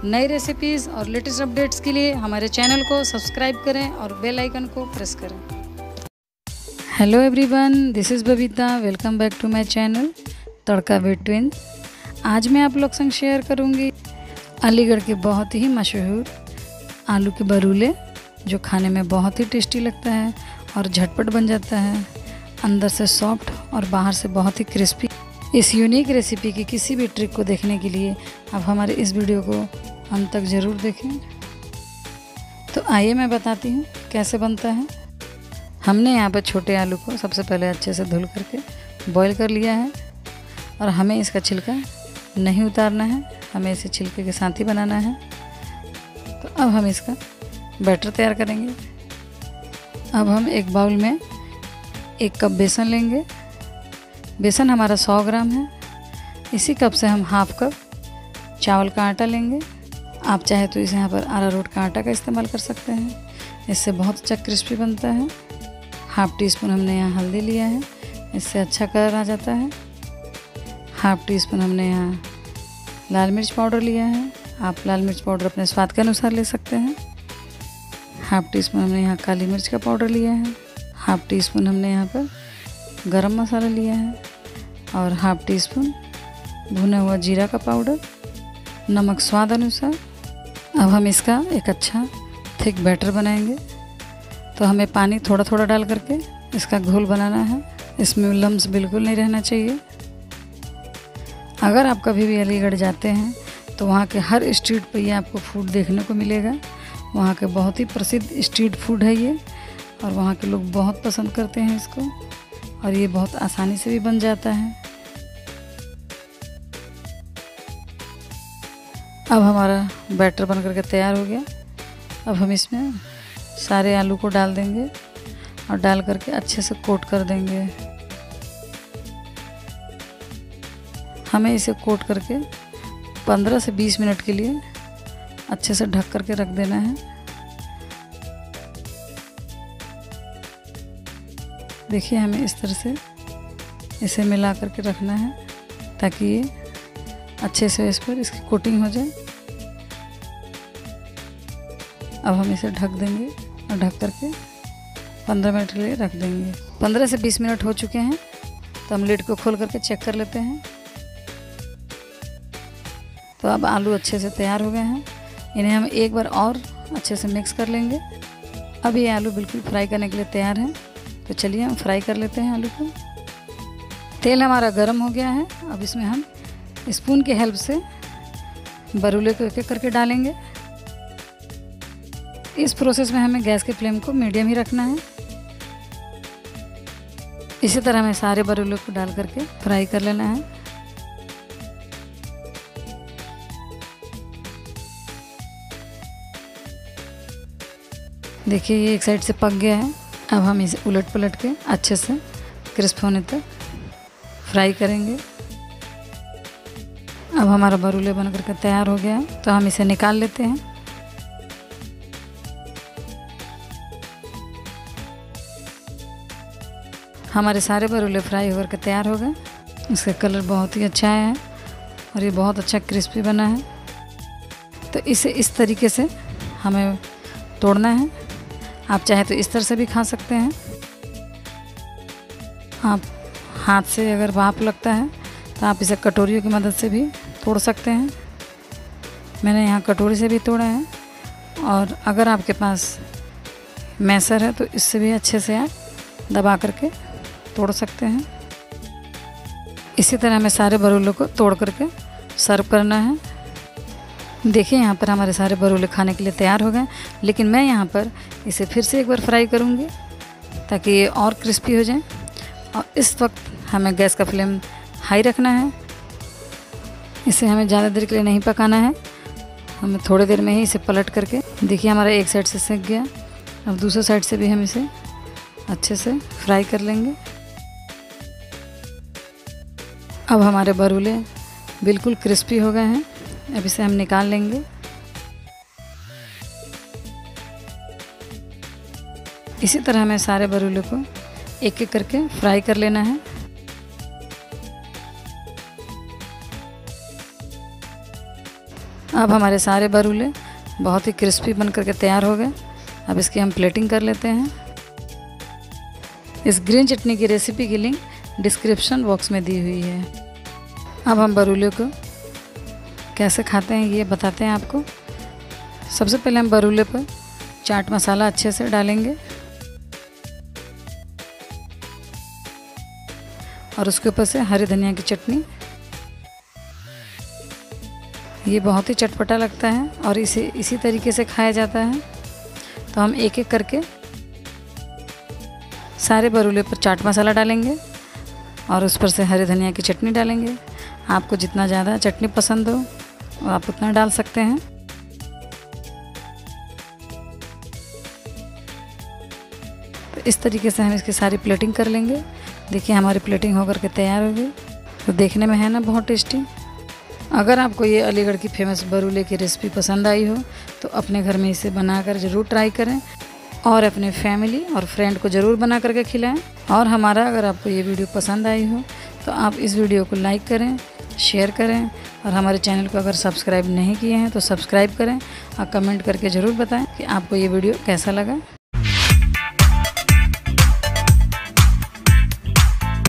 नई रेसिपीज़ और latest updates के लिए हमारे चैनल को सब्सक्राइब करें और बेल आइकन को प्रेस करें। Hello everyone, this is Babita. Welcome back to my channel Tadka with twins. आज मैं आप लोग संग शेयर करूंगी अलीगढ़ के बहुत ही मशहूर आलू के बरूले, जो खाने में बहुत ही टेस्टी लगता है और झटपट बन जाता है, अंदर से सॉफ्ट और बाहर से बहुत ही क्रिस्पी। इस यूनिक रेसिपी की किसी भी ट्रिक को देखने के लिए आप हमारे इस वीडियो को अंत तक ज़रूर देखें। तो आइए मैं बताती हूँ कैसे बनता है। हमने यहाँ पर छोटे आलू को सबसे पहले अच्छे से धुल करके बॉईल कर लिया है और हमें इसका छिलका नहीं उतारना है, हमें इसे छिलके के साथ ही बनाना है। तो अब हम इसका बैटर तैयार करेंगे। अब हम एक बाउल में 1 कप बेसन लेंगे। बेसन हमारा 100 ग्राम है। इसी कप से हम हाफ कप चावल का आटा लेंगे। आप चाहे तो इसे यहाँ पर अरारोट का आटा का इस्तेमाल कर सकते हैं, इससे बहुत अच्छा क्रिस्पी बनता है। हाफ टी स्पून हमने यहाँ हल्दी लिया है, इससे अच्छा कलर आ जाता है। हाफ टी स्पून हमने यहाँ लाल मिर्च पाउडर लिया है। आप लाल मिर्च पाउडर अपने स्वाद के अनुसार ले सकते हैं। हाफ टी स्पून हमने यहाँ काली मिर्च का पाउडर लिया है। हाफ टी स्पून हमने यहाँ पर गरम मसाला लिया है और हाफ टी स्पून भुना हुआ जीरा का पाउडर, नमक स्वाद अनुसार। अब हम इसका एक अच्छा थिक बैटर बनाएंगे। तो हमें पानी थोड़ा थोड़ा डाल करके इसका घोल बनाना है। इसमें लम्स बिल्कुल नहीं रहना चाहिए। अगर आप कभी भी अलीगढ़ जाते हैं तो वहाँ के हर स्ट्रीट पर ये आपको फूड देखने को मिलेगा। वहाँ के बहुत ही प्रसिद्ध स्ट्रीट फूड है ये, और वहाँ के लोग बहुत पसंद करते हैं इसको, और ये बहुत आसानी से भी बन जाता है। अब हमारा बैटर बन करके तैयार हो गया। अब हम इसमें सारे आलू को डाल देंगे और डाल करके अच्छे से कोट कर देंगे। हमें इसे कोट करके 15 से 20 मिनट के लिए अच्छे से ढक करके रख देना है। देखिए, हमें इस तरह से इसे मिला करके रखना है ताकि ये अच्छे से इस पर इसकी कोटिंग हो जाए। अब हम इसे ढक देंगे और ढक करके 15 मिनट के लिए रख देंगे। 15 से 20 मिनट हो चुके हैं, तो हम लिड को खोल करके चेक कर लेते हैं। तो अब आलू अच्छे से तैयार हो गए हैं। इन्हें हम एक बार और अच्छे से मिक्स कर लेंगे। अब ये आलू बिल्कुल फ्राई करने के लिए तैयार है। तो चलिए हम फ्राई कर लेते हैं आलू को। तेल हमारा गर्म हो गया है। अब इसमें हम स्पून की हेल्प से बरूले को एक-एक करके डालेंगे। इस प्रोसेस में हमें गैस के फ्लेम को मीडियम ही रखना है। इसी तरह हमें सारे बरूले को डाल करके फ्राई कर लेना है। देखिए, ये एक साइड से पक गया है। अब हम इसे उलट पलट के अच्छे से क्रिस्प होने तक फ्राई करेंगे। अब हमारा बरूले बन करके तैयार हो गया है, तो हम इसे निकाल लेते हैं। हमारे सारे बरूले फ्राई होकर के तैयार हो गए। इसका कलर बहुत ही अच्छा है और ये बहुत अच्छा क्रिस्पी बना है। तो इसे इस तरीके से हमें तोड़ना है। आप चाहे तो इस तरह से भी खा सकते हैं। आप हाथ से अगर भाप लगता है तो आप इसे कटोरियों की मदद से भी तोड़ सकते हैं। मैंने यहाँ कटोरी से भी तोड़ा है, और अगर आपके पास मैसर है तो इससे भी अच्छे से आप दबा करके तोड़ सकते हैं। इसी तरह हमें सारे बरूलों को तोड़ करके सर्व करना है। देखिए, यहाँ पर हमारे सारे बरूले खाने के लिए तैयार हो गए, लेकिन मैं यहाँ पर इसे फिर से एक बार फ्राई करूँगी ताकि ये और क्रिस्पी हो जाए। और इस वक्त हमें गैस का फ्लेम हाई रखना है। इसे हमें ज़्यादा देर के लिए नहीं पकाना है। हमें थोड़ी देर में ही इसे पलट करके, देखिए हमारा एक साइड से सिक गया। अब दूसरे साइड से भी हम इसे अच्छे से फ्राई कर लेंगे। अब हमारे बरूले बिल्कुल क्रिस्पी हो गए हैं। अब इसे हम निकाल लेंगे। इसी तरह हमें सारे बरूले को एक एक करके फ्राई कर लेना है। अब हमारे सारे बरूले बहुत ही क्रिस्पी बन करके तैयार हो गए। अब इसकी हम प्लेटिंग कर लेते हैं। इस ग्रीन चटनी की रेसिपी की लिंक डिस्क्रिप्शन बॉक्स में दी हुई है। अब हम बरूले को कैसे खाते हैं ये बताते हैं आपको। सबसे पहले हम बरूले पर चाट मसाला अच्छे से डालेंगे और उसके ऊपर से हरी धनिया की चटनी। ये बहुत ही चटपटा लगता है और इसे इसी तरीके से खाया जाता है। तो हम एक एक करके सारे बरूले पर चाट मसाला डालेंगे और उस पर से हरी धनिया की चटनी डालेंगे। आपको जितना ज़्यादा चटनी पसंद हो आप उतना डाल सकते हैं। तो इस तरीके से हम इसकी सारी प्लेटिंग कर लेंगे। देखिए हमारी प्लेटिंग होकर के तैयार हो गई। तो देखने में है ना बहुत टेस्टी। अगर आपको ये अलीगढ़ की फेमस बरूले की रेसिपी पसंद आई हो तो अपने घर में इसे बनाकर ज़रूर ट्राई करें और अपने फैमिली और फ्रेंड को ज़रूर बना करके खिलाएं। और हमारा अगर आपको ये वीडियो पसंद आई हो तो आप इस वीडियो को लाइक करें, शेयर करें और हमारे चैनल को अगर सब्सक्राइब नहीं किए हैं तो सब्सक्राइब करें और कमेंट करके ज़रूर बताएं कि आपको ये वीडियो कैसा लगा।